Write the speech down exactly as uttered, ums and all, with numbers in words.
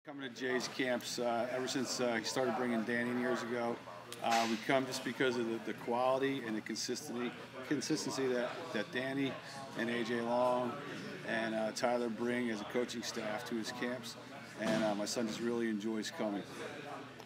Coming to Jay's camps uh, ever since uh, he started bringing Dan in years ago. Uh, we come just because of the, the quality and the consistency, consistency that, that Danny and A J Long and uh, Tyler bring as a coaching staff to his camps. And uh, my son just really enjoys coming.